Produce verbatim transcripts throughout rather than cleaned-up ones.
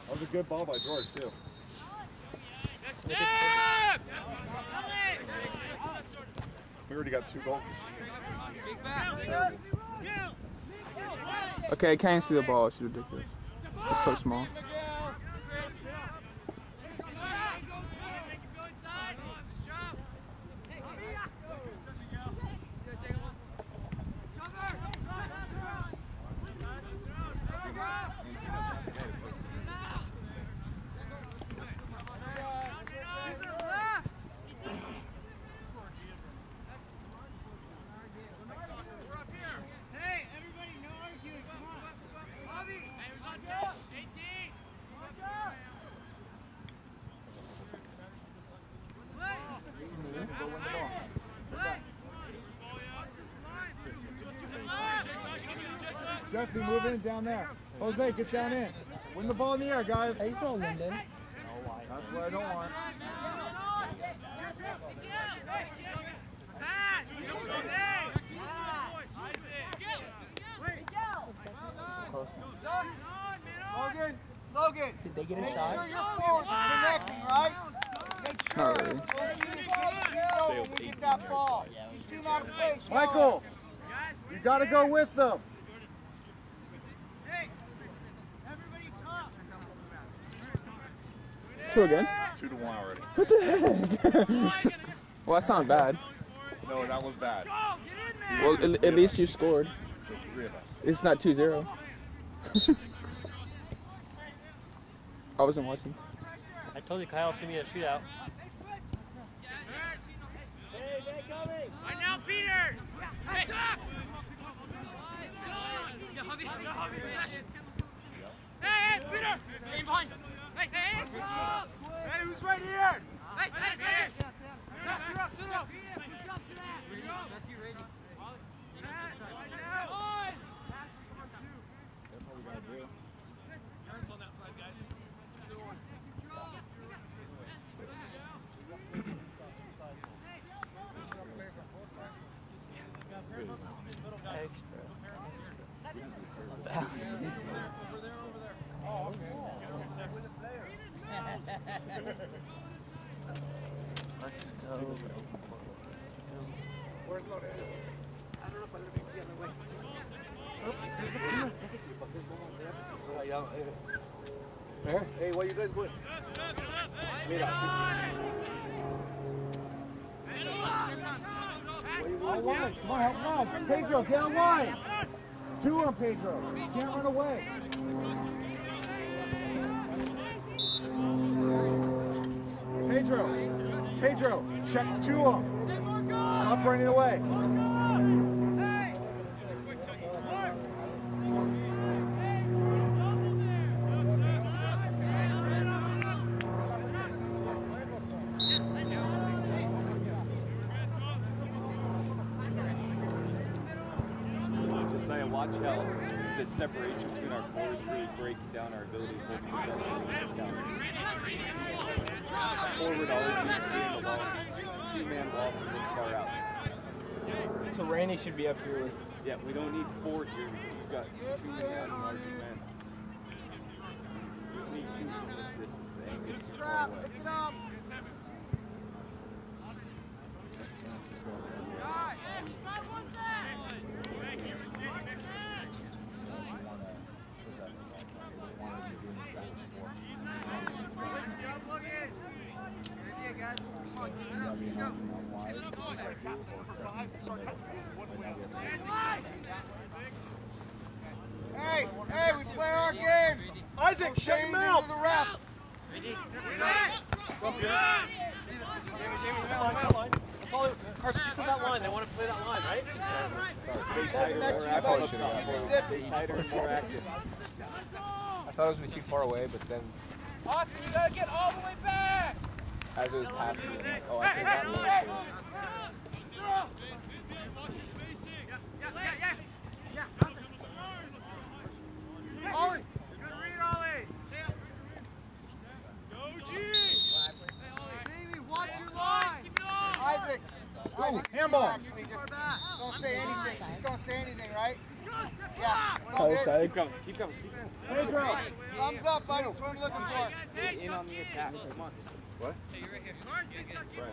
That was a good ball by George, too. We already got two goals this game. Okay, I can't see the ball. It's ridiculous. It's so small. Jesse, move in down there. Jose, get down in. Win the ball in the air, guys. Hey, you saw Lynden. That's what I don't want. Logan, Logan. Did they get a shot? Make sure your forwards are connecting, right? Make sure. Not really. When you get that ball. You see him out of place. Michael, you got to go with them. Two again? Two to one already. What the heck? Well, that's not bad. No, that was bad. Well, at, at least you scored. There's three of us. It's not two zero. I wasn't watching. I told you Kyle, it's going to be a shootout. Right now, Peter! Hey! Hey, Peter! Hey, behind! Hey, hey, hey! Hey, who's right here? Hey, hey, hey! You're up, you're up, you're up! That's you, Randy. Aaron's on that side, guys. Extra. Over there, over there. Oh, okay. Let's go. Where's Logan? I don't know if I'm going to be the other way. Hey, what you guys doing? On line. Come on, help us. Pedro, get on line. Two on Pedro. You can't run away. Pedro, Pedro, check two of them. Stop running away. Watch how the separation between our forwards really breaks down our ability to hold possession. Forward always needs to be in the ball. Just a two-man ball from this far out. So Randy should be up here with. Yeah, we don't need four here because we've got two men on larger men. We just need two from this distance. The Angus is far away. Hey, hey, we play our game. Isaac, shut him out. To the ref. That's all. Carson, get to that line. They want to play that line, right? Stay tighter, more active. Stay tighter and more active. I thought it was too far away, but then Austin, you gotta get all the way back! as it was passing, I'm like, oh, I think that was Yeah, yeah, yeah. Yeah. Ollie! Good read, Ollie! Go, G! Jamie, watch your line! Isaac, Isaac, handball. Actually, just don't say anything. Just don't say anything, right? Yeah. It's all good. Keep coming, keep coming, keep coming. Pedro, I'm Thumbs up, buddy. That's what I'm looking for. Get in on the attack. Come on. What? Hey, you're right here. Right.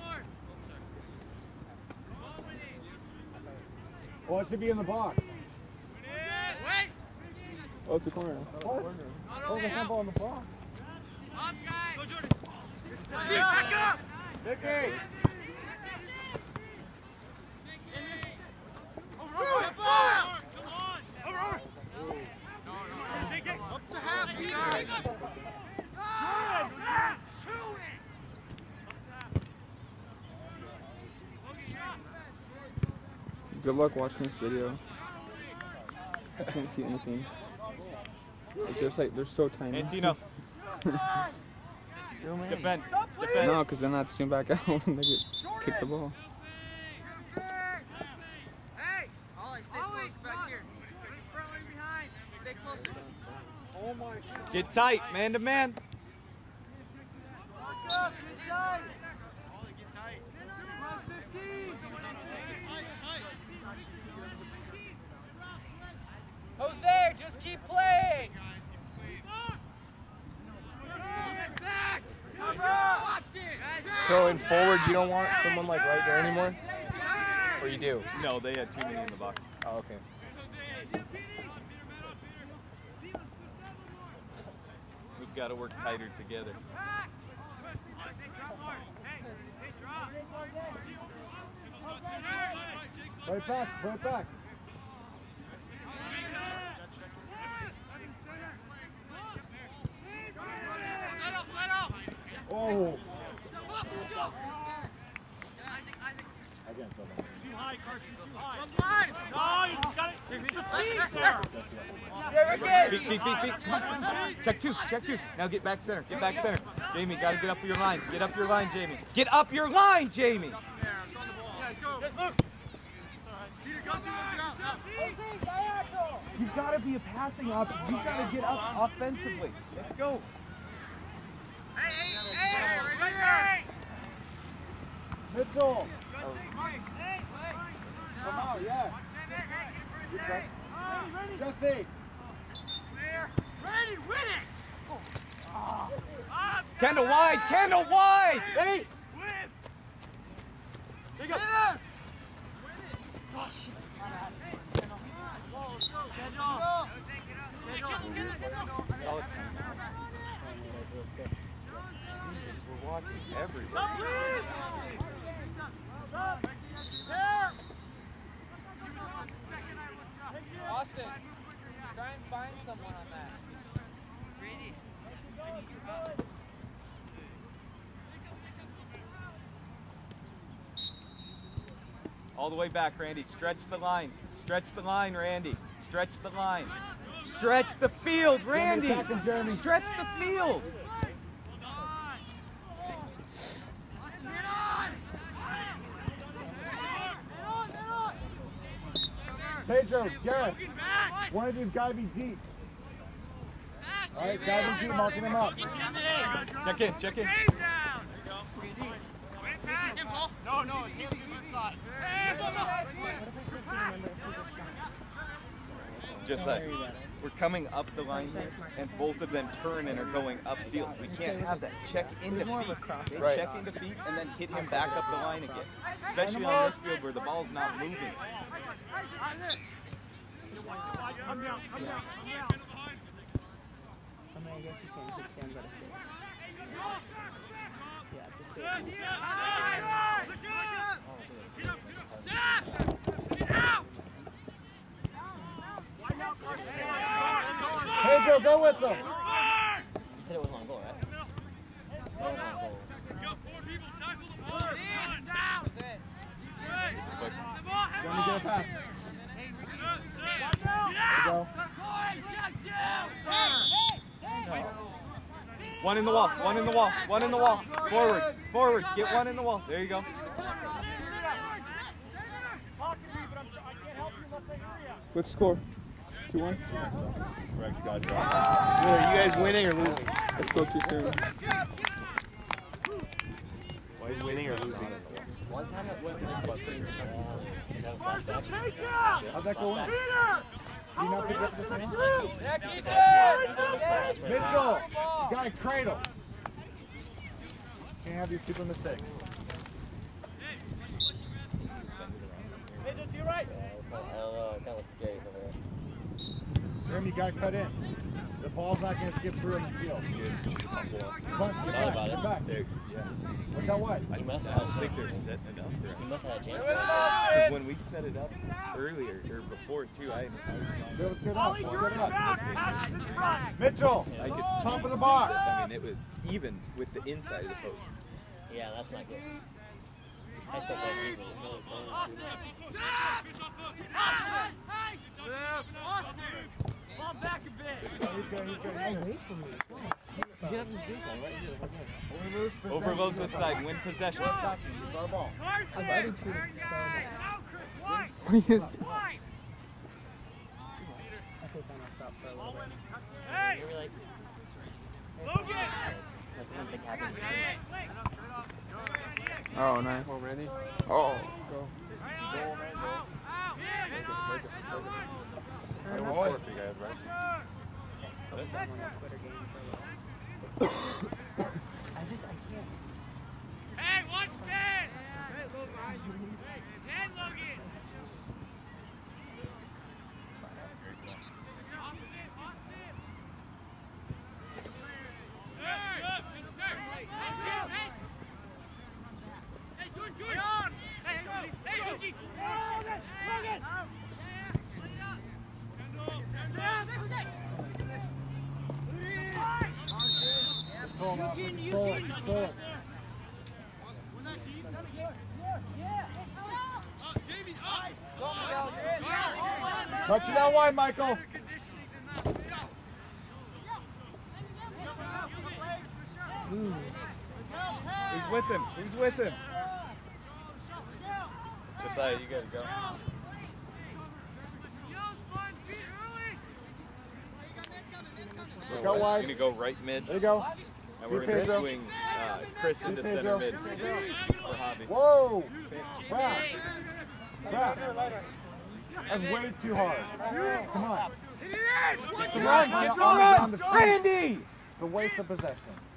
Oh, it should be in the box. Wait! Oh, it's a corner. What? Oh, the handball in the box. Up, guys! Go, Jordan! Back up! Nicky! Good luck watching this video. I can't see anything. Like, there's like they're so tiny. Antino. Defend. Defend. No, because then I have to zoom back out when they get kick the ball. Hey! Ollie, stay close back here. Wing front, wing behind. Stay closer. Oh my God. Get tight, man to man. Get tight. Jose, just keep playing! So in forward, you don't want someone like right there anymore? Or you do? No, they had too many in the box. Oh, okay. We've got to work tighter together. Right back, right back. Oh. Too high, Carson, too high. No, you just got it. It's the feet there. Feet, feet, feet, feet. Check two, check two. Now get back center, get back center. Jamie, got to get up your line. Get up your line, Jamie. Get up your line, Jamie. You've got to be a passing option. You've got to get up offensively. Let's go. Hey, hey, hey, right there. Mitchell. Come out, yeah. Jesse. Ready, win it. Kendall wide, Kendall wide. Hey. Take it. We're walking everywhere. Austin, try and find someone on that. Brady, I need your help. All the way back, Randy. Stretch the line. Stretch the line, Randy. Stretch the line. Stretch the field, Randy. Stretch the field. Pedro, Garrett. One of you's got to be deep. All right, got to be deep, marking him up. Check in, check in. No, no, he's on the side. Just like we're coming up the line here, and both of them turn and are going upfield. We can't have that. Check into feet. Okay? Right. Check into feet and then hit him back up the line again. Especially on this field where the ball's not moving. Come down, come down, come down. I mean, I guess you can just stand by the save. Yeah, just save. Pedro, go with them. You said it wasn't on goal, right? That was on goal. Let me get a pass. There you go. One in the wall, one in the wall, one in the wall. Forwards, forwards, get one in the wall. There you go. What's the score? two one? We're actually got to drop. Are you guys winning or losing? Let's go too soon. Are you winning or losing? One time it went to the bus game. How's that going? Do you not pick up the Mitchell, you got to cradle. Can't have these stupid mistakes. Mitchell, to your right. I don't know, that looks scary over there. Jeremy, you got to cut in. The ball's not going to skip through in the field. Come on, get back, get back. Yeah. Look at what? I, He must I have don't had a think chance. they're setting it up there. He must have had a chance. Because when we set it up earlier, or before too, I, I, Good, let's get up, let's get up. Passes in front. Mitchell, I could top see of the box. I mean, it was even with the inside of the post. Yeah, that's not good. High school players usually really Fall back a bit. Overload this side, win possession. It's our ball. Carson! What is Hey! You're like, Logan! that's something happened. Oh, nice. Come on, Randy. Oh. Let's go. I almost scored for you guys, right? I just, I can't. Hey, watch ten! ten, Logan! Hey, Jordan, Jordan! Hey, hey, Luigi! Logan! Pull him up. Pull it, pull it. Touch it out wide, Michael. Who's with him? Who's with him? Josiah, you gotta go. Go wide. You're gonna go right mid. There you go. And See we're gonna Pedro. swing uh, Chris into See center Pedro. mid for Hobby. Whoa! Crap. Crap. That's way too hard. Come on. Come on, get some runs! Randy! It's a waste of possession.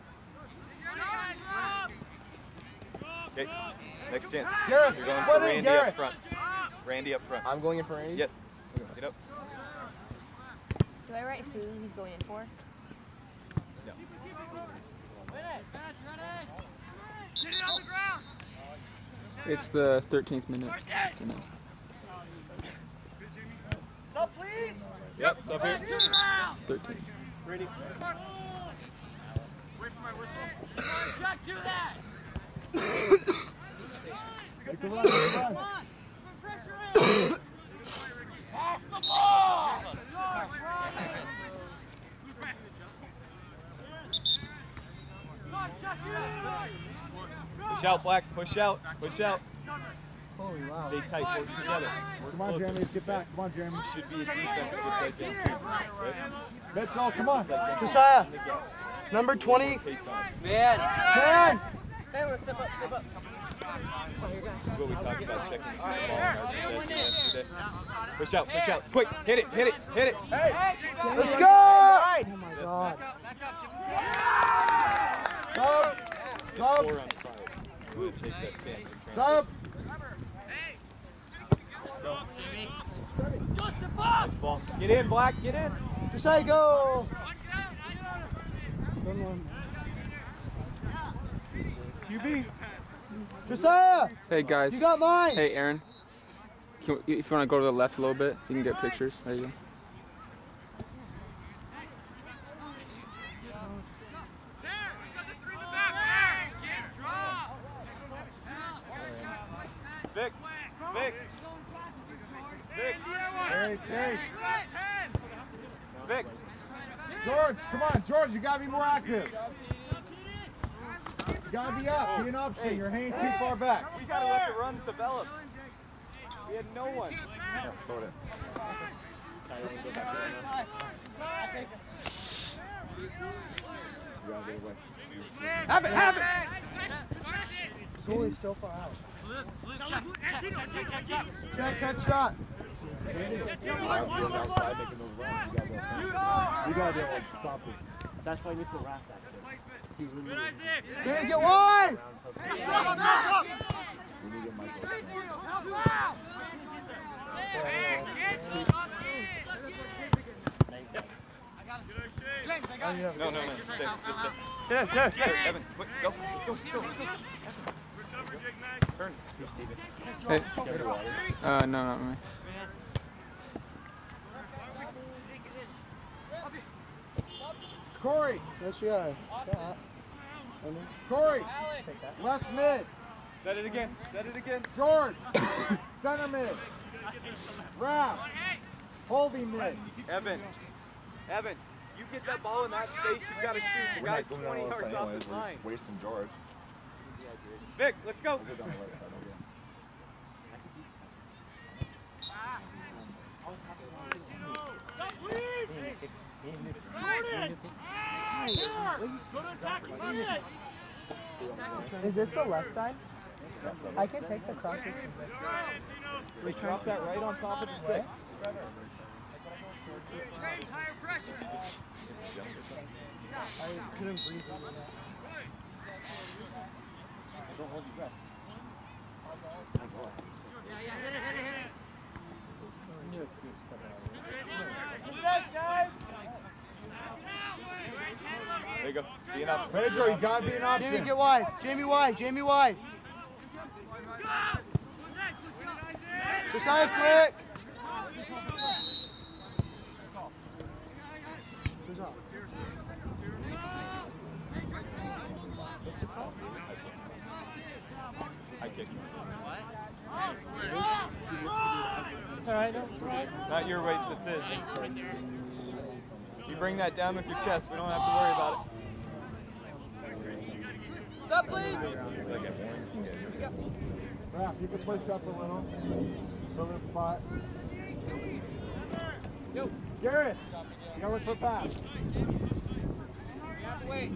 Okay, next chance. Gareth, You're going put for in, Randy Gareth. up front. Randy up front. I'm going in for Randy? Yes. Get up. Do I write who he's going in for? No. Get it on the ground! It's the thirteenth minute. Stop, please! Yep, it's up here. thirteen. Ready? Wait for my whistle. Shot to that! Make the run, make the run. Pass the ball! Push out, Black. Push out. Push out. Holy wow. Stay tight. Work together. Come on, Jeremy, let's get back. Come on, Jeremy. Should be a defense just like that. Mitchell, come on. Josiah, number twenty. Pace on. Man. Man! That's what we talked about checking the ball in our possession yesterday. Push out. Push out. Quick. Hit it. Hit it. Hit it. Let's go! Oh my God. Sub! Sub! Four on five. I'm going to take that chance. Sub! Nice ball. Get in, Black. Get in. Josiah, go! Good one. Q B. Josiah! Hey guys. You got mine! Hey Aaron. Can you- If you want to go to the left a little bit, you can get pictures. There you go. Vic. Vic. Vic. Hey, hey. Vic. George, come on, George, you gotta be more active. You gotta be up, be an option. You're hanging too far back. We got to let the runs develop. We had no one. Hold it. Have it, have it! Goalie's so far out. Check, catch shot. Five field outside making those runs. You gotta, you gotta be able to stop it. That's why you need to wrap that shit. He's really Big, get wide! Hey, drop, drop, drop! We need to get Michael. James, I got it. No, no, no. Stay, just stay. Yeah, yeah, yeah. Evan, quick, go. Let's go, let's go, let's go. Turn. Here's Steven. Hey. Uh, no, not me. Corey! Yes, we are. Yeah. Corey! Left mid! Set it again. Set it again. George! Center mid! Rap! Holding mid! Evan. Evan, you get that ball in that space, you've got to shoot. The guy's twenty yards off the line. Wasting George. Vic, let's go. We'll go down the right side, okay. Stop, please! Jordan! Go to attack, turn it! Is this the left side? I can take the crosses. We drop that right on top of the six. James, higher pressure! I couldn't breathe over that. Don't hold your breath. Yeah, yeah, hit it, hit it, hit it! There you go. Be an option. Pedro, you gotta be an option. Jamie, get wide. Jamie wide. Jamie wide. Josiah flick. Who's up? I kick you. It's alright, no, it's alright. Not your waist, it's his. You bring that down with your chest, we don't have to worry about it. Stop, please! It's like at one. Rap, you can push up a little. Over the spot. Yo. Garrett, you gotta look for a pass. Wait.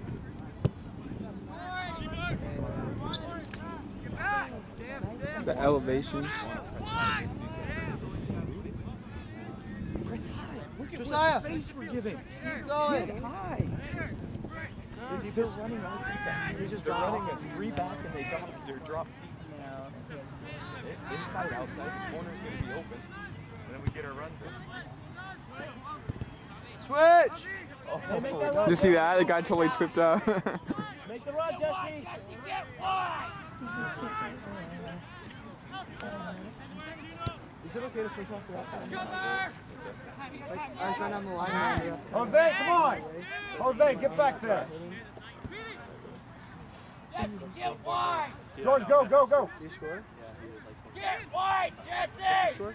The elevation. Josiah. Space we're giving. Keep going. Get high. They're, they're running all defense. They're just they're running a three back and they drop they're drop deep. Inside, outside, the corner's gonna be open. And then we get our runs in. Switch. Oh, Did you see that? The guy totally tripped out. Make the run, Jesse! Is it okay to push off the left side? Like, I was running on the line. Jose, come on! Jose, get back there! Get wide! George, go, go, go! Did you score? Get wide, Jesse! Score?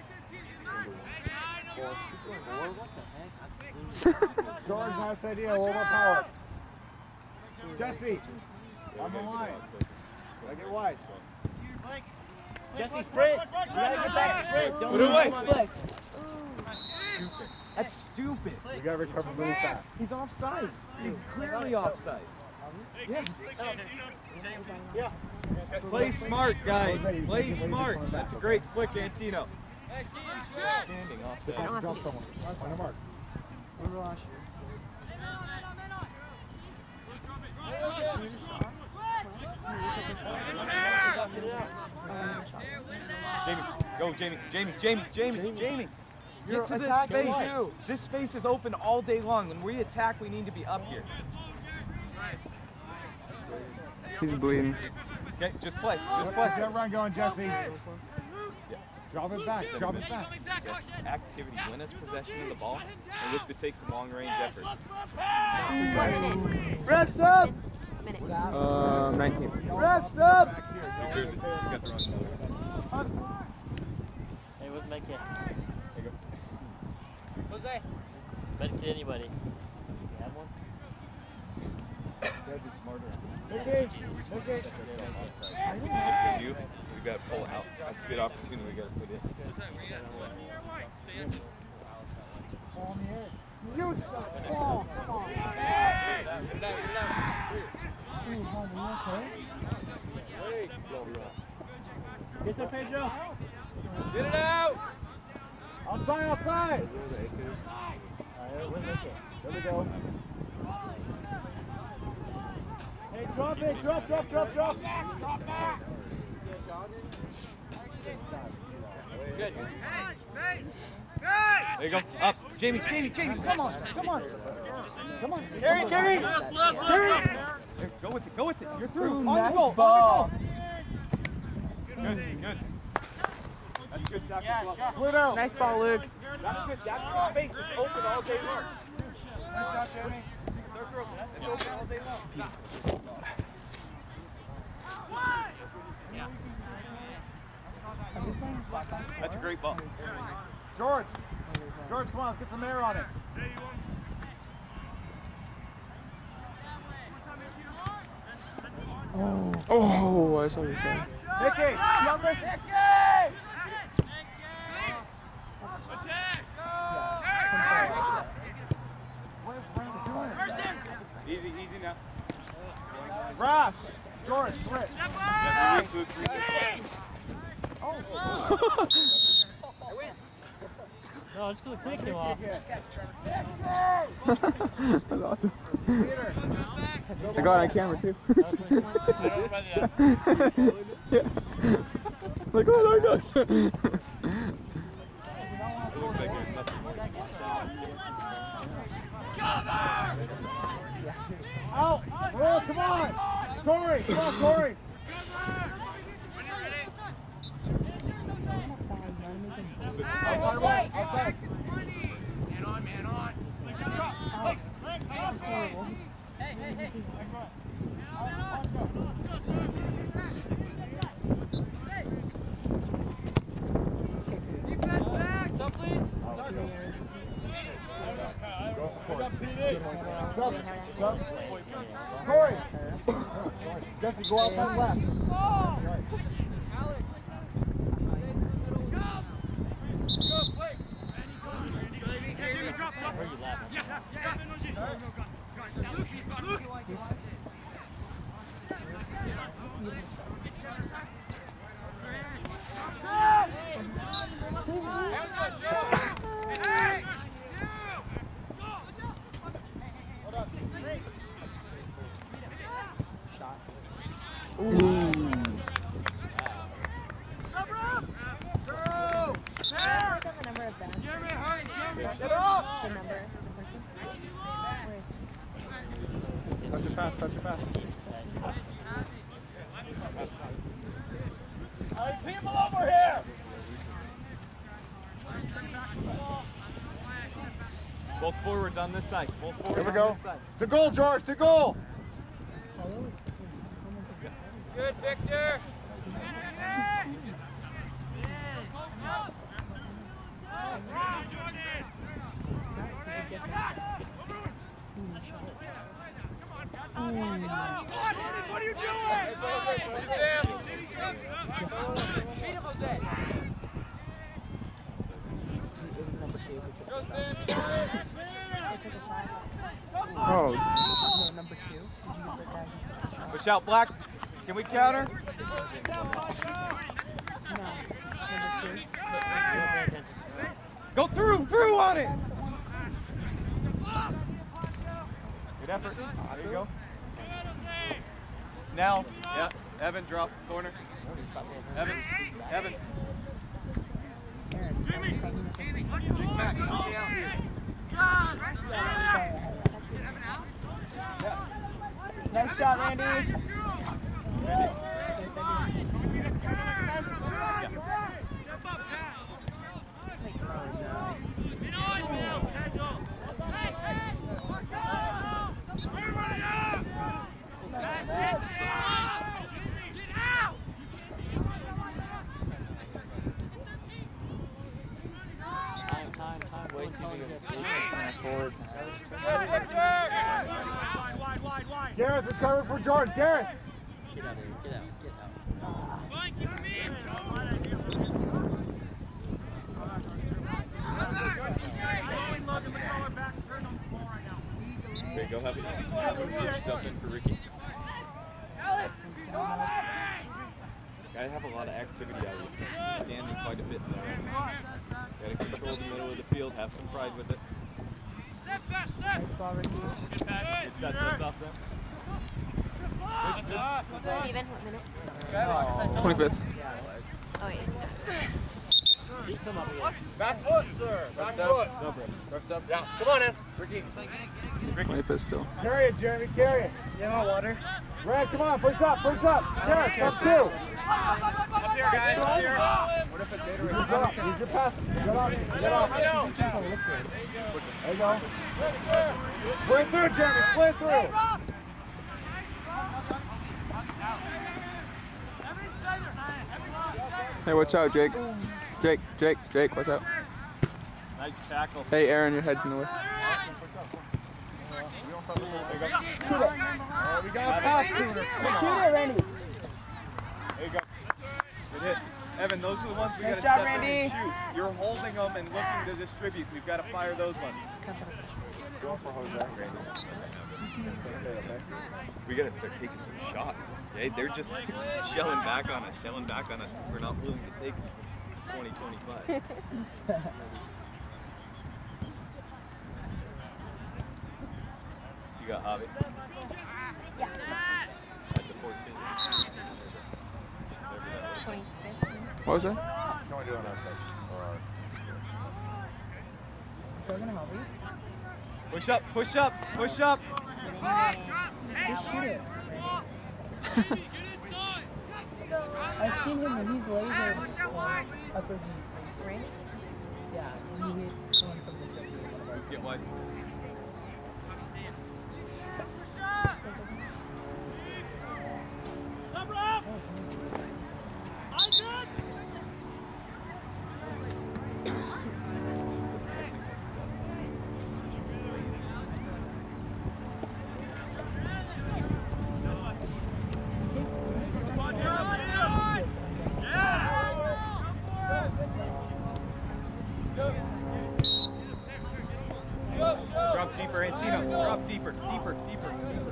George, nice idea, a little more power. Jesse, on the line. Gotta get wide. Jesse, sprint! You gotta get back to sprint! Don't Put it away. flick. That's stupid. You gotta recover really fast. He's offside. He's clearly offside. Yeah. Yeah. Play smart, guys. Play smart. That's a great flick, Antino. They're standing offside. Defense, drop someone. On the mark. Remember last year? Jamie, go, Jamie, Jamie, Jamie, Jamie, Jamie. You're Get to this attacking space. too. This space is open all day long. When we attack, we need to be up here. He's bleeding. Okay, just play, just play. Get run going, Jesse. Drop it back, drop it back. Get activity, win us possession of the ball, and look to take some long-range efforts. One minute. Refs up! A minute. Uh, nineteen. Refs up! Here's it. You got the run. Hey, what's my kid? There you go. Jose. Med kid, anybody? You have one? Gotta be smarter. Okay, okay. We do. We gotta pull out. That's a good opportunity we gotta put in. Shoot! Oh, come on. Get there, Pedro! Get it out! Outside, outside! There we go. Hey, drop it, drop, drop, drop, drop. Good. There you go. Up. Jamie, Jamie, Jamie, come on, come on. Come on. Carry, carry. Carry. Go with it, go with it. You're through. On Nice the goal, ball. on the goal. Good, good. That's good, Zach. Split out. Nice ball, Luke. That's good. That's good space. It's open all day long. Nice shot, Jeremy. It's open all day long. That's a great ball. George. George, come on, let's get some air on it. Oh, I saw what you said. Nicky! What is Brandon doing? Easy, easy now. Raph! George, Britt. Yeah, release, Luke, release. No, it's because the cleat came off. That's awesome. I got it on camera too. Yeah. Like, oh, there it goes. It looks like there's nothing more. Out! Roll, come on! Corey! Come on, Corey! Outside right, outside. Man on, man on. Hey, hey, hey. Defense back. Stop, please. Sub, sub. Corey! Jesse, go outside left. Touch it fast, touch it fast. Hey, people over here! Both forwards on this side. Both forwards Here we on go. this side. To goal, George, to goal! Good, Victor. What are you doing? Sam. Beat him, Jose. Go, Sam. Oh. Push out, Black. Can we counter? Go through, through on it. Good effort. There you go. Now, yeah, Evan, drop corner. Evan, Evan. Jimmy, Jimmy, back. Stay out here. Nice shot, Andy. Ready? Gareth, recover for George. Gareth! Get out of here. Get out. Get out. Fine, keep him in. Okay, go have put yourself in for Ricky. Gotta have a lot of activity out of you. Standing quite a bit though. Gotta control the middle of the field, have some pride with it. Nice ball, Ricky. Good pass. Good touch off them. Steven, what minute? twenty-fifth. Oh, wait, it's Back foot, sir. Back foot. Refs up. Yeah, come on in. Ricky. twenty-fifth still. Carry it, Jeremy, carry it. You want water? Red, come on, push up, push up. Carry it, that's two. Up here, guys, up here. What if it's later? Use your pass, use your pass. Get off, get off. There you go. Split through, Jeremy, split through. Hey, watch out, Jake. Jake, Jake, Jake, watch out. Nice tackle. Hey, Aaron, your head's in the way. Shoot it. Oh, we got a pass sooner. Shoot it, Randy. There you go. Good hit. Evan, those are the ones we Nice got to job, step in Randy. and shoot. You're holding them and looking to distribute. We've got to fire those ones. Go for Jose. We got to start taking some shots. They, they're just shelling back on us, shelling back on us because we're not willing to take twenty twenty-five. You got Javi? Yeah. At the fourteen. What was that? Can we do it on our side? Still gonna help you? Push up, push up, push up. Just shoot it. I've seen him when he's laser upper knee. Right? Yeah, he hit one from the trip. Get wide. Drop deeper, Antino. Drop deeper, deeper, deeper, deeper.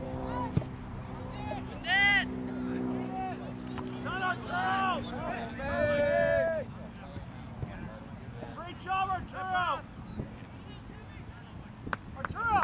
Great job, Arturo! Arturo!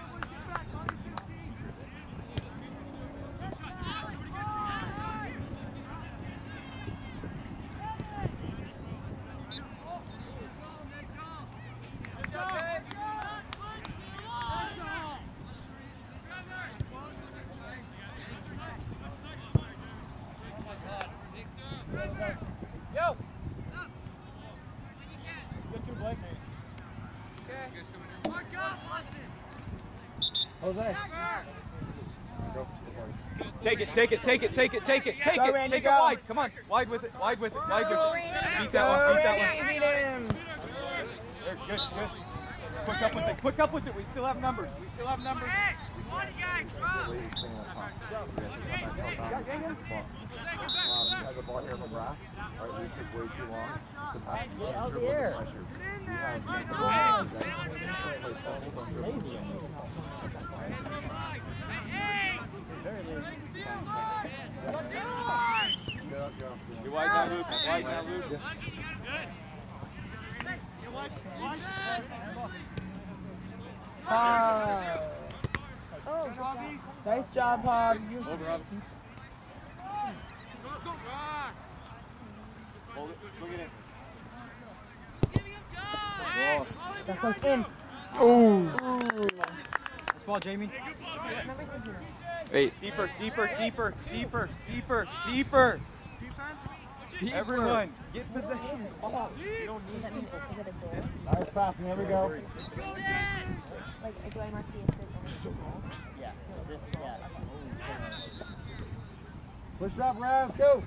Jose. Take it, take it, take it, take it, take it, take Go, it, Randy, take it go. wide. Come on, wide with it, wide with it, wide with it. Beat that one, beat that one. Beat him. There, good, good. Quick up with it, quick up with it. We still have numbers. We still have numbers. The ball here from Brass. All right, we took way too long to pass. Get out there. We have the ball play simple and dribble. You wide now, Luke. Wide now, Luke. Ah. Oh, nice job, Hog. Over, Rob. Hold it, swing it in. That goes in. Oh. This ball, Jamie. Eight. Deeper, deeper, deeper, deeper, deeper, deeper. Everyone, get possession. Oh, you don't Does need that mean, is it a goal? Nice passing, here we go. Like, do I mark the assist on the goal? Yeah, this, yeah. Push up, Ravs, go.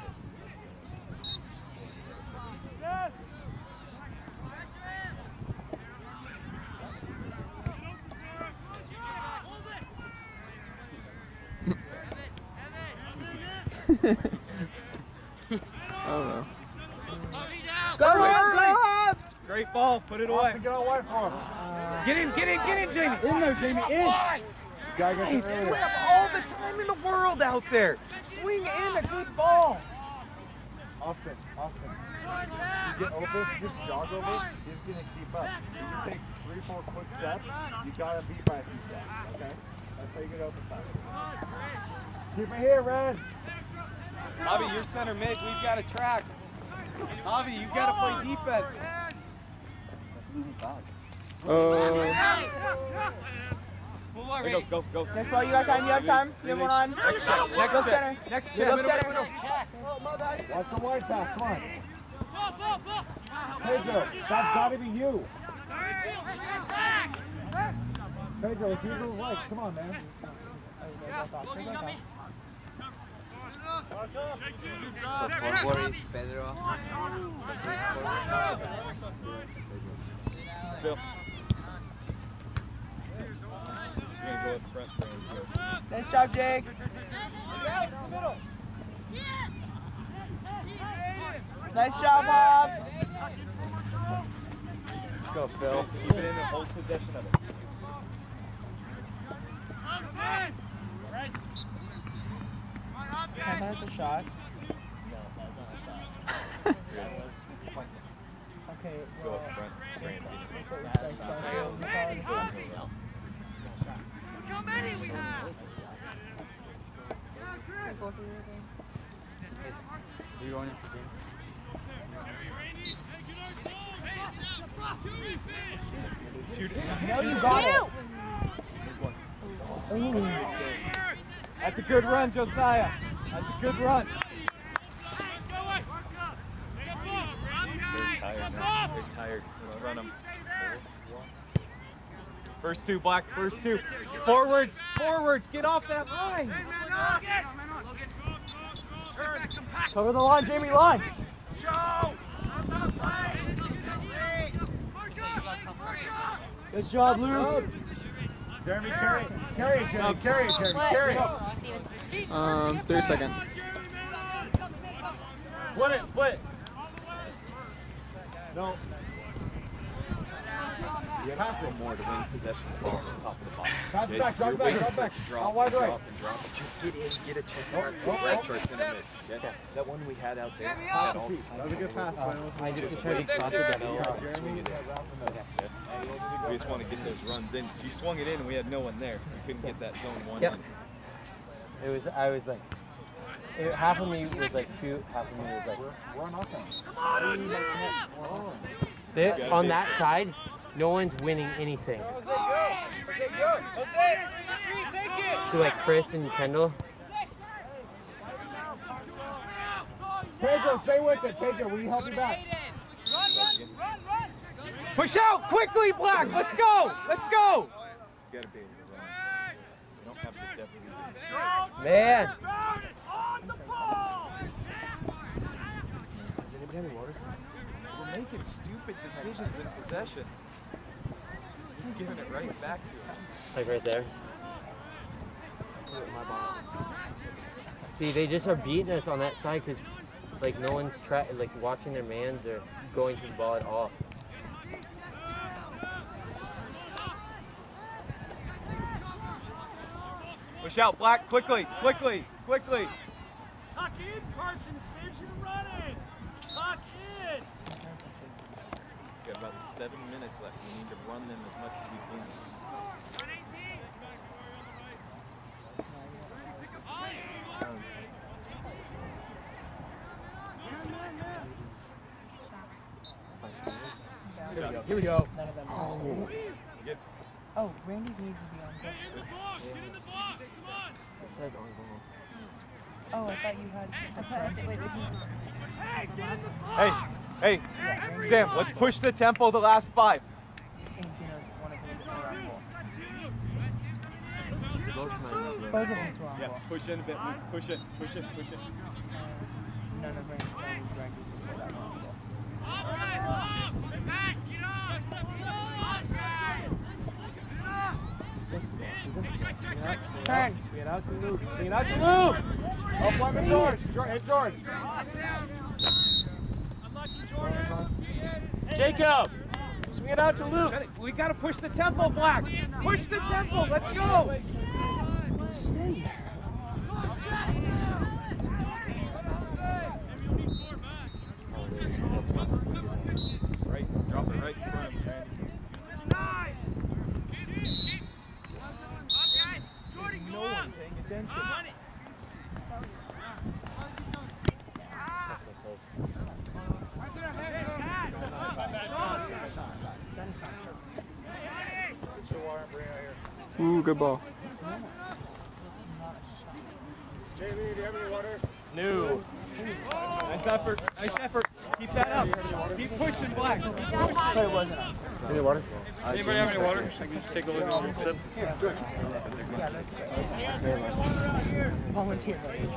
I don't know. Go, Hog! Go, Hog! Great ball, put it away. Austin, get out wide for him. Get in, get in, get in, Jamie. In there, Jamie, in. Gotta get Nice. some We early. have all the time in the world out there. Swing in a good ball. Austin, Austin. You get open, just jog over, he's going to keep up. You take three, four quick steps, you got to beat by a few steps, okay? That's how you get open fast. Keep it here, Red. Javi, you're center mid. We've got to track. Javi, you've got to play defense. Uh, Go, go, go. Next ball, you got time, you have time. You have one on. Next check, next Go check. center. Next You check. go center. Watch the wide pass, come on. Pedro, that's got to be you. Pedro, let's use those legs. Come on, man. So forward is Pedro. Phil. You're going to go in front. There. Nice job, Jake. Nice job, Bob. Let's go, Phil. Keep it in and hold possession of it. That's a shot. No, that was not a shot. That was point. Okay, Go well, up front. Randy. that's special. How many we have? are you going into the game? Shoot it. No, you got it. Ooh. That's a good run, Josiah. That's a good run. They're tired now. They're tired. Let's run them. First two, Black. First two. Forwards. Forwards. Get off that line. Cover the line, Jamie. Line. Good job, Lou. Jeremy, carry it. Carry it, Jeremy. Carry it, Jeremy. Carry it. Um, thirty seconds. Split it, split. No. You have to go more to win possession of the ball on the top of the box. Pass it Okay? back, drop You're back, waiting drop for it back. to drop, Out wide right. drop, and drop. Just get in, get a chest mark, Oh, go oh, right oh. towards center mid. Okay? That one we had out there, had all the time. That was a good pass. I just wait for the bell and swing it in. Okay? We just want to get those runs in. You swung it in and we had no one there. We couldn't get that zone one Yep. in. It was, I was like, it, half of me was like shoot, half of me was like, We're on offense. they, on that side, no one's winning anything. To like Chris and Kendall. Pedro, stay with it. Pedro, will you help me back? Push out quickly, Black. Let's go. Let's go. You gotta be able to run. You don't have to definitely. Man. We're making stupid decisions in possession. He's giving it right back to him. Like right there. See, they just are beating us on that side because like no one's tra like watching their mans or going to the ball at all. Push out, Black. Quickly, quickly, quickly. Tuck in, Carson. Saves you running. Tuck in. We've got about seven minutes left. We need to run them as much as we can. Here we go. Here we go. None of them. Oh, Good. oh Randy's need to be on. Good. It says on goal. Oh, I thought you had. Hey, hey, Sam, let's push the tempo the last five. One of his were on goal. Both mine. Both of us were on Yeah, goal. push in a bit. Push it, push it, push it. And none of Randy's Randy's were that on goal. Turn. Swing it out to Luke. Swing it out to Luke. Up on the George. George. Hey, George. Jacob. Swing it out to Luke. We got to push the tempo, Black. Push the tempo. Let's go. Stay. attention. Ooh, good ball. Jamie, do you have any water? No. Nice effort. Nice effort. Keep that up. Keep pushing, Black. Keep pushing. Any water? Anybody have any water? I can just take a look at the sips. Volunteer.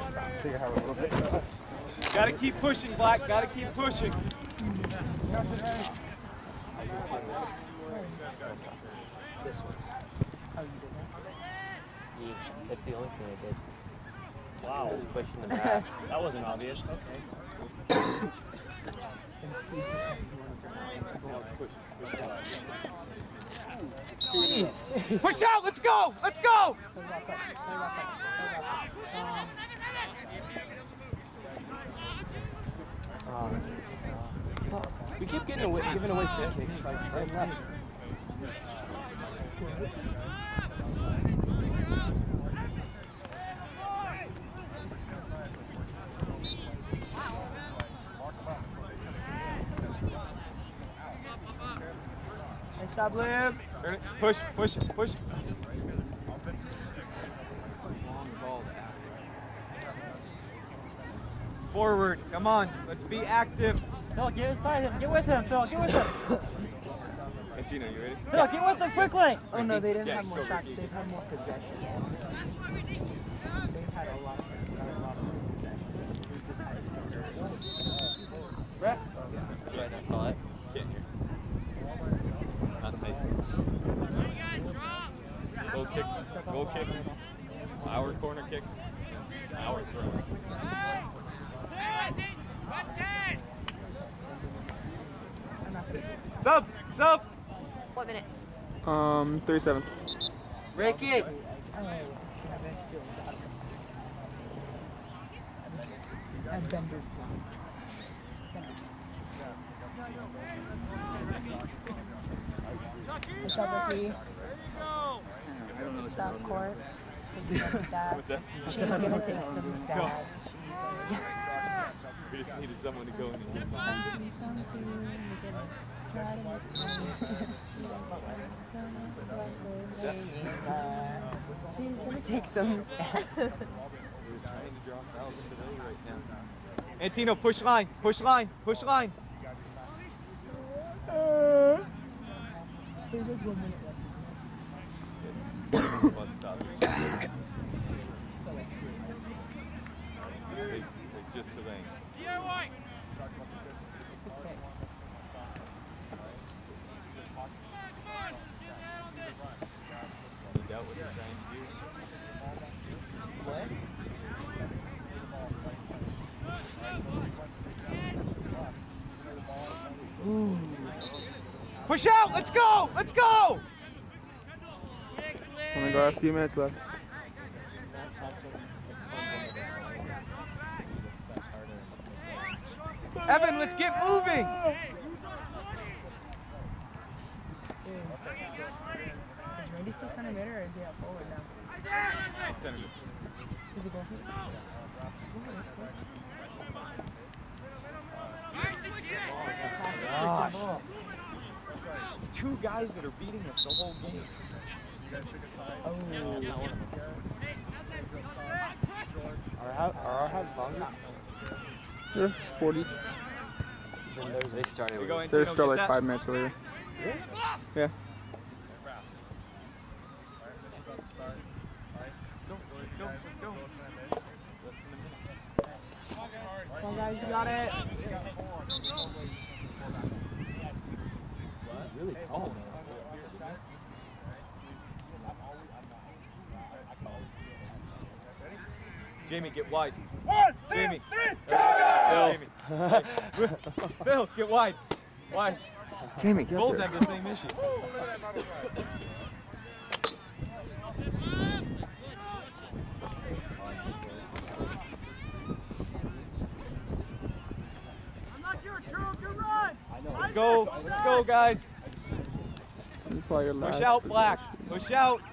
Gotta keep pushing, Black. Gotta keep pushing. This one. Yeah, that's the only thing I did. Wow. Pushing the back. That wasn't obvious. Okay. Push out! Let's go! Let's go! Um, We keep getting away, giving away free kicks like right and left. Nice job, Luke. Push, push, push. Forward, come on, let's be active. Phil, get inside him. Get with him, Phil. Get with him. Antino, you ready? Phil, get with him quickly. Oh no, they didn't Yeah, have more go, shots. Ricky. They've had more possession. They've had a lot of, a lot of possession. Brett? did I not call it? Can't hear. That's nice. Goal kicks, goal kicks, our corner kicks, our throw. Sub! Sub! What minute? Um, thirty-seventh. Ricky! And Bender's What's up, Ricky? Stop court. What's that? She's gonna take some stabs. We just needed someone to go in and get She's gonna take some stabs. We're just trying to draw fouls into the right now. Antino, push line, push line, push line. There's like one minute left. Must stop. They, they just delaying. You doubt what they're trying to do? What? Ooh. Push out! Let's go! Let's go! Only got a few minutes left. Evan, let's get moving! Is Randy still center mid or is he out forward now? Center mid. Is he going Gosh. It's two guys that are beating us the whole game. Oh. Are our, are our halves longer? They're forties. Then there's they started. We go With, They're Antino, still get like that. five minutes earlier. Really? Yeah. Let's go, let's go, let's go. Less than a minute. Come on, guys, you got it. Really tall. Jamie, get wide. Jamie. Bill. Jamie. Bill, get wide. Wide. Jamie, get Both there. have the same issue. Let's go. Let's go, guys. This is probably your Push last out, possession. Black. Push out.